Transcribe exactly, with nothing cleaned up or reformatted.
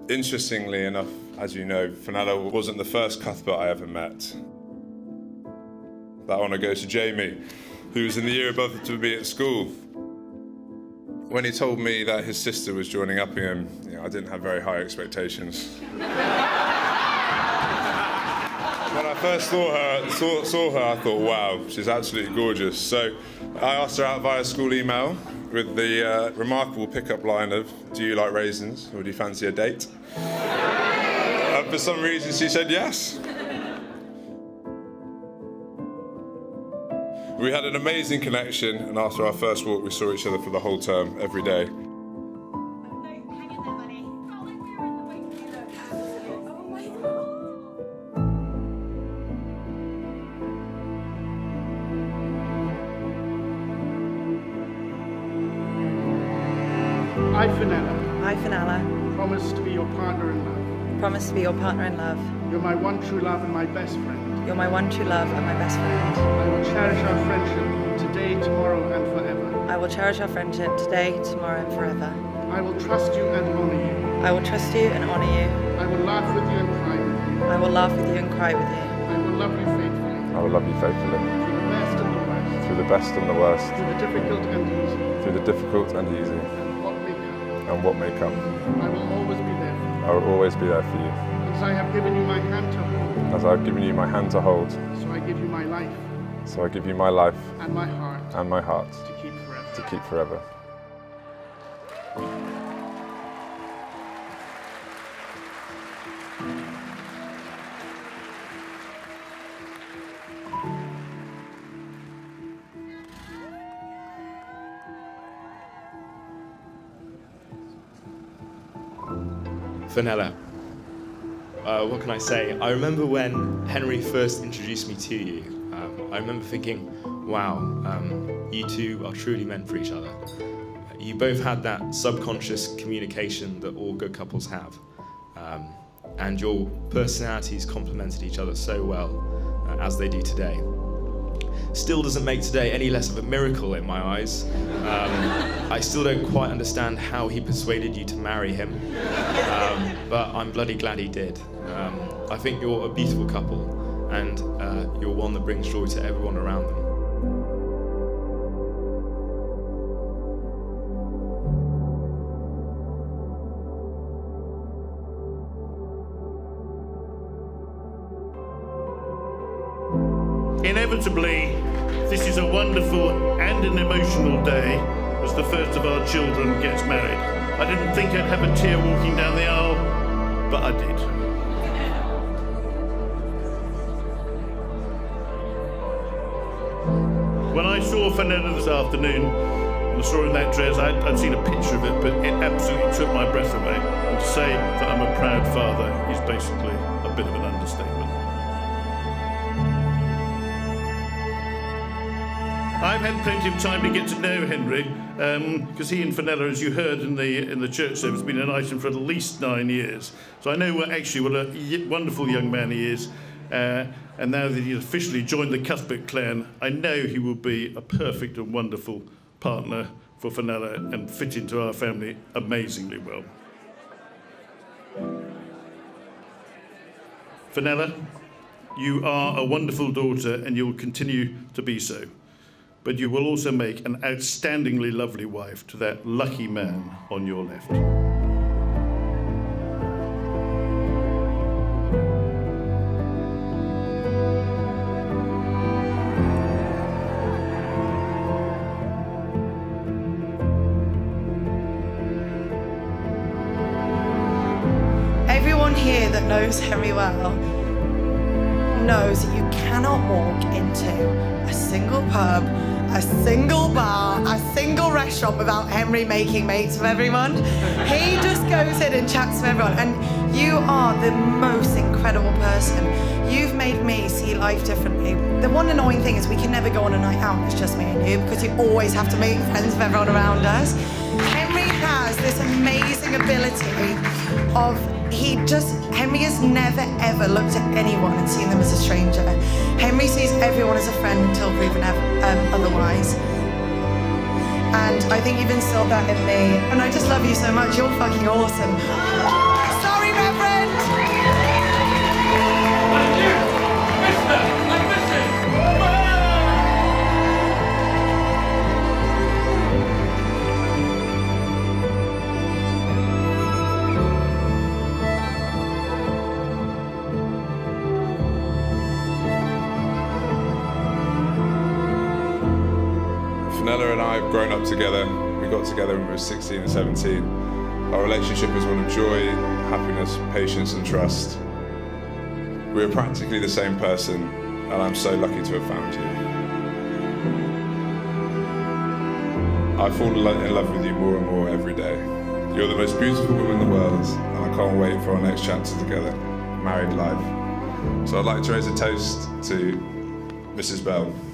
Interestingly enough, as you know, Fenella wasn't the first Cuthbert I ever met. That honour goes to Jamie, who was in the year above to me at school. When he told me that his sister was joining Uppingham, you know, I didn't have very high expectations. When I first saw her, saw, saw her, I thought, wow, she's absolutely gorgeous. So I asked her out via school email with the uh, remarkable pick-up line of, do you like raisins or do you fancy a date? And for some reason she said yes. We had an amazing connection, and after our first walk we saw each other for the whole term, every day. I, Fenella. I, Fenella. Promise to be your partner in love. Promise to be your partner in love. You're my one true love and my best friend. You're my one true love and my best friend. I will cherish our friendship today, tomorrow, and forever. I will cherish our friendship today, tomorrow, and forever. I will trust you and honor you. I will trust you and honor you. I will laugh with you and cry with you. I will laugh with you and cry with you. I will love you faithfully. I will love you faithfully. Through the best and the worst. Through the best and the worst. Through the difficult and easy. Through the difficult and easy. And what may come. And what may come. I will always be there for you. I will always be there for you. As I have given you my hand to hold. As I have given you my hand to hold. So I give you my life. So I give you my life. And my heart. And my heart. To keep forever. To keep forever. Fenella, uh, what can I say? I remember when Henry first introduced me to you. Um, I remember thinking, wow, um, you two are truly meant for each other. You both had that subconscious communication that all good couples have. Um, and your personalities complemented each other so well, uh, as they do today. Still doesn't make today any less of a miracle in my eyes. Um, I still don't quite understand how he persuaded you to marry him, um, but I'm bloody glad he did. Um, I think you're a beautiful couple, and uh, you're one that brings joy to everyone around them. Inevitably, this is a wonderful and an emotional day as the first of our children gets married. I didn't think I'd have a tear walking down the aisle, but I did. When I saw Fenella this afternoon, and I saw her in that dress, I'd, I'd seen a picture of it, but it absolutely took my breath away. And to say that I'm a proud father is basically a bit of an understatement. I've had plenty of time to get to know Henry, because um, he and Fenella, as you heard in the in the church service, have been an item for at least nine years. So I know what, actually what a wonderful young man he is. Uh, and now that he's officially joined the Cuthbert clan, I know he will be a perfect and wonderful partner for Fenella and fit into our family amazingly well. Fenella, you are a wonderful daughter and you will continue to be so. But you will also make an outstandingly lovely wife to that lucky man on your left. Everyone here that knows Henry well knows that you cannot walk into a single pub, a single bar, a single restaurant without Henry making mates with everyone. He just goes in and chats with everyone, and you are the most incredible person. You've made me see life differently. The one annoying thing is we can never go on a night out, it's just me and you, because you always have to make friends with everyone around us. Henry has this amazing ability of He just, Henry has never ever looked at anyone and seen them as a stranger. Henry sees everyone as a friend until proven um, otherwise. And I think you've instilled that in me. And I just love you so much. You're fucking awesome. Sorry Fenella and I have grown up together. We got together when we were sixteen and seventeen. Our relationship is one of joy, happiness, patience and trust. We are practically the same person, and I'm so lucky to have found you. I fall in love with you more and more every day. You're the most beautiful woman in the world, and I can't wait for our next chapter together, married life. So I'd like to raise a toast to Missus Bell.